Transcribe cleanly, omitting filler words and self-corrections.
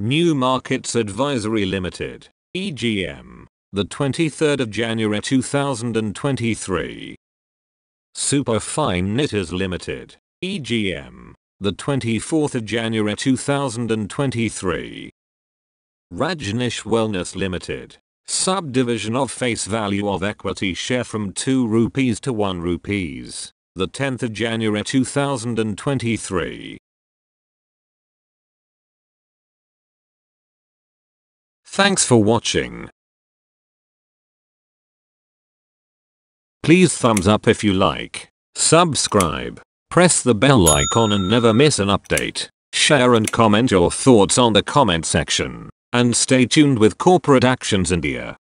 New Markets Advisory Limited, EGM, the 23rd of January 2023. Superfine Knitters Limited, EGM, the 24th of January 2023. Rajnish Wellness Limited, subdivision of face value of equity share from 2 rupees to 1 rupees, the 10th of January 2023. Thanks for watching. Please thumbs up if you like, subscribe, press the bell icon and never miss an update, share and comment your thoughts on the comment section, and stay tuned with Corporate Actions India.